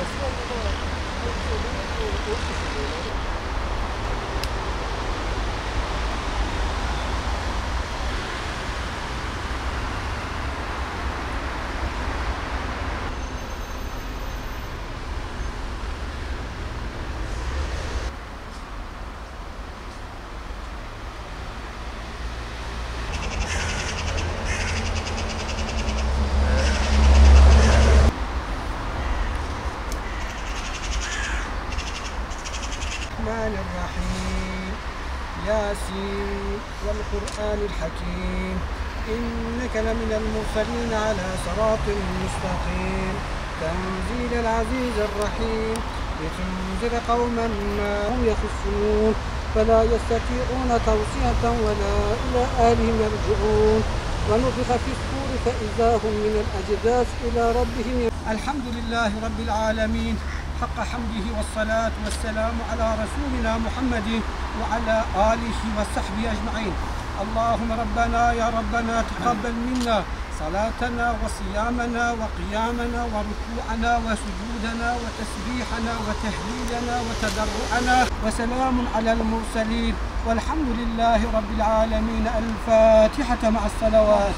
الرحمن الرحيم ياسين والقرآن الحكيم إنك لمن المرسلين على صراط مستقيم تنزيل العزيز الرحيم لتنذر قوما ما هم يخصون فلا يستطيعون توصية ولا إلى أهلهم يرجعون ونفخ في الصور فإذا هم من الأجداث إلى ربهم. الحمد لله رب العالمين حق حمده والصلاة والسلام على رسولنا محمد وعلى آله وصحبه أجمعين. اللهم ربنا يا ربنا تقبل منا صلاتنا وصيامنا وقيامنا وركوعنا وسجودنا وتسبيحنا وتهليلنا وتضرعنا وسلام على المرسلين والحمد لله رب العالمين. الفاتحة مع الصلوات.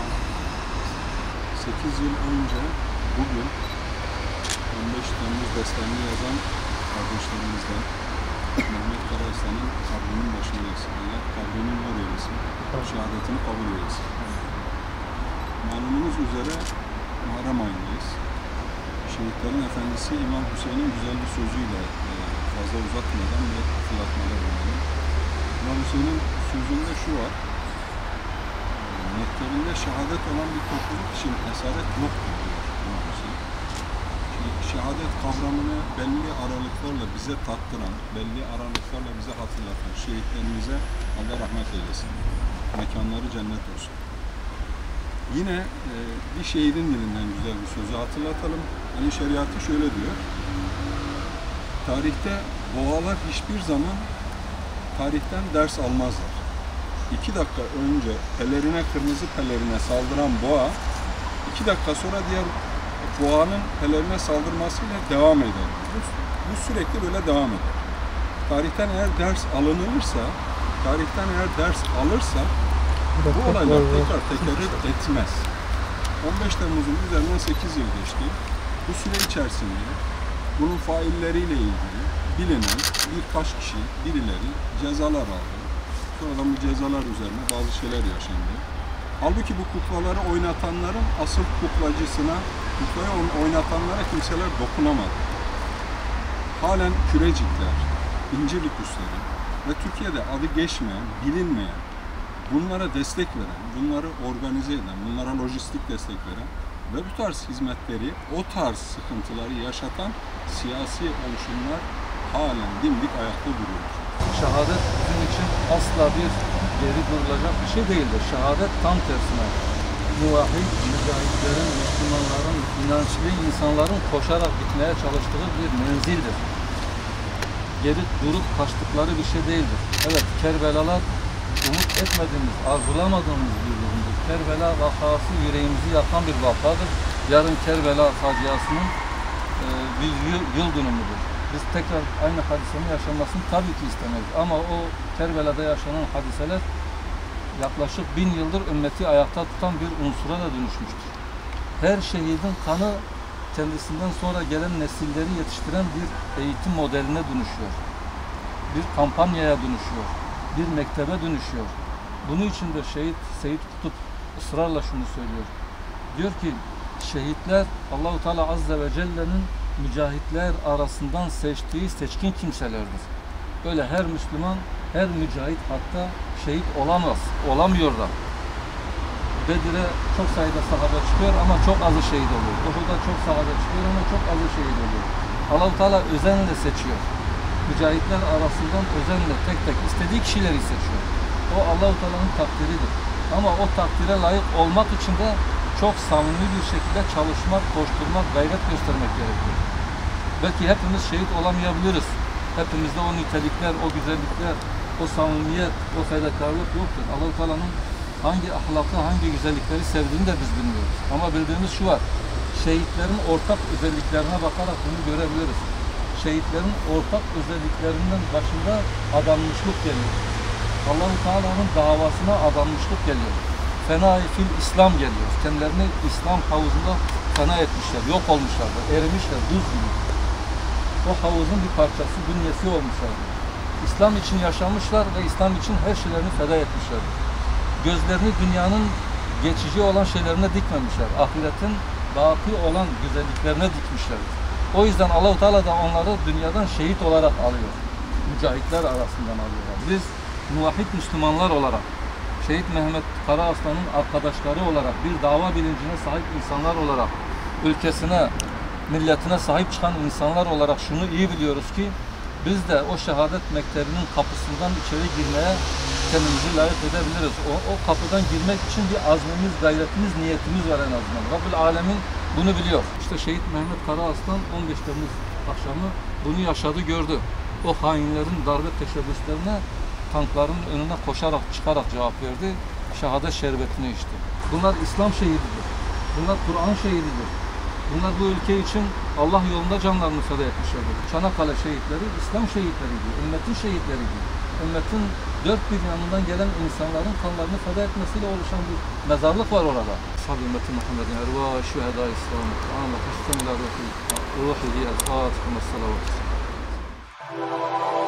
8 yıl önce bugün 15 Temmuz destanını yazan kardeşlerimizden Mehmet Karaaslan'ın kabrinin başındayız. Allah kabrinin nur eylesin, şehadetini kabul eylesin. Malumunuz üzere Muharrem ayındayız. Şehitlerin efendisi İmam Hüseyin'in güzel bir sözüyle fazla uzatmadan ve hatırlatmada bulunalım. İmam Hüseyin'in sözünde şu var: mektebinde şehadet olan bir topluluk için esaret yoktur diyor İmam Hüseyin. Şehadet kavramını belli aralıklarla bize tattıran, belli aralıklarla bize hatırlatan şehitlerimize Allah rahmet eylesin. Mekanları cennet olsun. Yine bir şehidin dilinden güzel bir sözü hatırlatalım. Yani şeriatı şöyle diyor: tarihte boğalar hiçbir zaman tarihten ders almazlar. 2 dakika önce kırmızı pelerine saldıran boğa, 2 dakika sonra diğer boğanın pelerine saldırmasıyla devam eder. Bu sürekli böyle devam eder. Tarihten eğer ders alırsa bu olaylar tekrar tekerrür etmez. 15 Temmuz'un üzerinden 8 yıl geçti. Bu süre içerisinde bunun failleriyle ilgili bilinen birkaç kişi, birileri cezalar aldı. Sonradan bu cezalar üzerine bazı şeyler yaşandı. Halbuki bu kuklaları oynatanların asıl kuklacısına, kuklayı oynatanlara kimseler dokunamadı. Halen kürecikler, incirlik üsleri ve Türkiye'de adı geçmeyen, bilinmeyen, bunlara destek veren, bunları organize eden, bunlara lojistik destek veren ve bu tarz hizmetleri, o tarz sıkıntıları yaşatan siyasi oluşumlar halen dimdik ayakta duruyor. Şehadet bizim için asla bir geri durulacak bir şey değildir. Şehadet tam tersine muvahhid, mücahitlerin, Müslümanların, inançlı insanların koşarak gitmeye çalıştığı bir menzildir. Geri durup kaçtıkları bir şey değildir. Evet, Kerbelalar umut etmediğimiz, arzulamadığımız bir durumdur. Kerbela vakası yüreğimizi yakan bir vakadır. Yarın Kerbela faciasının bir yıl dönümüdür. Biz tekrar aynı hadisenin yaşanmasını tabii ki istemeyiz. Ama o Kerbela'da yaşanan hadiseler yaklaşık 1000 yıldır ümmeti ayakta tutan bir unsura da dönüşmüştür. Her şehidin kanı kendisinden sonra gelen nesilleri yetiştiren bir eğitim modeline dönüşüyor. Bir kampanyaya dönüşüyor. Bir mektebe dönüşüyor. Bunun için de şehit Seyyid Kutup ısrarla şunu söylüyor. Diyor ki şehitler Allah-u Teala Azze ve Celle'nin mücahitler arasından seçtiği seçkin kimselerdir. Böyle her Müslüman, her mücahit hatta şehit olamaz, olamıyor da. Bedir'e çok sayıda sahabe çıkıyor ama çok azı şehit oluyor. Uhud'a çok sahabe çıkıyor ama çok azı şehit oluyor. Allah-u Teala özenle seçiyor. Mücahitler arasından özenle tek tek istediği kişileri seçiyor. O Allah-u Teala'nın takdiridir. Ama o takdire layık olmak için de çok samimi bir şekilde çalışmak, koşturmak, gayret göstermek gerekiyor. Belki hepimiz şehit olamayabiliriz. Hepimizde o nitelikler, o güzellikler, o samimiyet, o fedakarlık yoktur. Allah-u Teala'nın hangi ahlakı, hangi güzellikleri sevdiğini de biz bilmiyoruz. Ama bildiğimiz şu var: şehitlerin ortak özelliklerine bakarak bunu görebiliriz. Şehitlerin ortak özelliklerinden başında adanmışlık geliyor. Allah-u Teala'nın davasına adanmışlık geliyor. Fena-i fil İslam geliyor. Kendilerini İslam havuzunda fena etmişler, yok olmuşlardı, erimişler, buz gibi. O havuzun bir parçası, bünyesi olmuşlardı. İslam için yaşamışlar ve İslam için her şeylerini feda etmişlerdi. Gözlerini dünyanın geçici olan şeylerine dikmemişler. Ahiretin baki olan güzelliklerine dikmişlerdi. O yüzden Allah-u Teala da onları dünyadan şehit olarak alıyor. Mücahitler arasından alıyorlar. Biz muvahhid Müslümanlar olarak, Şehit Mehmet Karaaslan'ın arkadaşları olarak, bir dava bilincine sahip insanlar olarak, ülkesine, milletine sahip çıkan insanlar olarak şunu iyi biliyoruz ki, biz de o şehadet mektebinin kapısından içeri girmeye kendimizi layık edebiliriz. O kapıdan girmek için bir azmimiz, gayretimiz, niyetimiz var en azından. Rabbül Alemin bunu biliyor. İşte Şehit Mehmet Karaaslan 15 Temmuz akşamı bunu yaşadı, gördü. O hainlerin darbe teşebbüslerine tankların önüne koşarak, çıkarak cevap verdi. Şehadet şerbetini içti. Bunlar İslam şehididir. Bunlar Kur'an şehididir. Bunlar bu ülke için Allah yolunda canlarını feda etmişlerdir. Çanakkale şehitleri İslam şehitleriydi, ümmetin şehitleriydi. Ümmetin dört bir yanından gelen insanların kanlarını feda etmesiyle oluşan bir mezarlık var orada. Ashab-ı ümmeti Muhammed'in erva şühedâ-i İslam'ı Kur'an'la kuştum ila ruhi el-Fatiha ve salavatü.